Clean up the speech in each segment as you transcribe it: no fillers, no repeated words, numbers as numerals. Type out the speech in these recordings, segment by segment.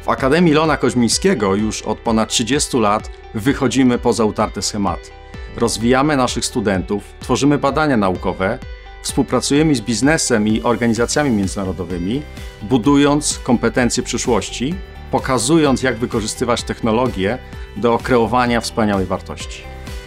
W Akademii Leona Koźmińskiego już od ponad 30 lat wychodzimy poza utarte schematy. Rozwijamy naszych studentów, tworzymy badania naukowe, współpracujemy z biznesem i organizacjami międzynarodowymi, budując kompetencje przyszłości, pokazując, jak wykorzystywać technologię do kreowania wspaniałej wartości.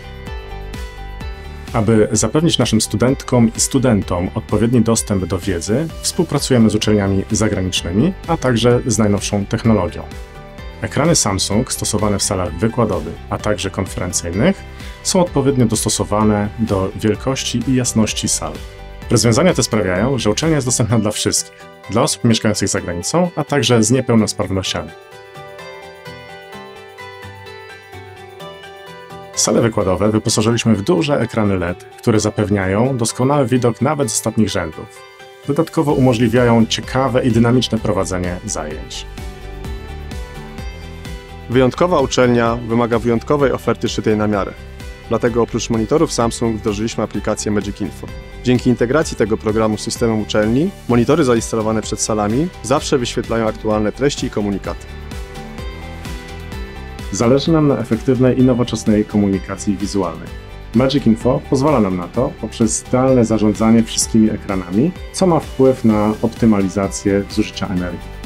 Aby zapewnić naszym studentkom i studentom odpowiedni dostęp do wiedzy, współpracujemy z uczelniami zagranicznymi, a także z najnowszą technologią. Ekrany Samsung stosowane w salach wykładowych, a także konferencyjnych są odpowiednio dostosowane do wielkości i jasności sal. Rozwiązania te sprawiają, że uczelnia jest dostępna dla wszystkich, dla osób mieszkających za granicą, a także z niepełnosprawnościami. Sale wykładowe wyposażyliśmy w duże ekrany LED, które zapewniają doskonały widok nawet z ostatnich rzędów. Dodatkowo umożliwiają ciekawe i dynamiczne prowadzenie zajęć. Wyjątkowa uczelnia wymaga wyjątkowej oferty szytej na miarę. Dlatego oprócz monitorów Samsung wdrożyliśmy aplikację Magic Info. Dzięki integracji tego programu z systemem uczelni, monitory zainstalowane przed salami zawsze wyświetlają aktualne treści i komunikaty. Zależy nam na efektywnej i nowoczesnej komunikacji wizualnej. Magic Info pozwala nam na to poprzez zdalne zarządzanie wszystkimi ekranami, co ma wpływ na optymalizację zużycia energii.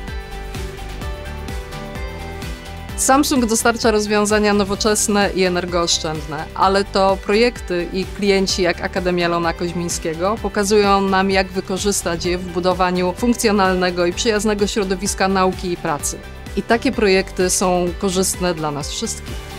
Samsung dostarcza rozwiązania nowoczesne i energooszczędne, ale to projekty i klienci jak Akademia Leona Koźmińskiego pokazują nam, jak wykorzystać je w budowaniu funkcjonalnego i przyjaznego środowiska nauki i pracy. I takie projekty są korzystne dla nas wszystkich.